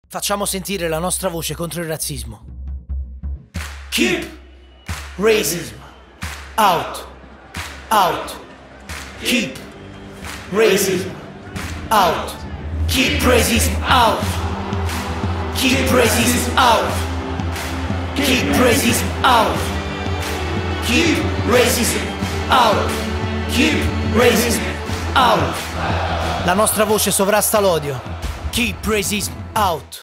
Facciamo sentire la nostra voce contro il razzismo. Keep racism out. Out. Keep racism out. Keep racism out. Keep racism out. Keep racism out. Keep racism out. Keep racism out. La nostra voce sovrasta l'odio. Keep racism out.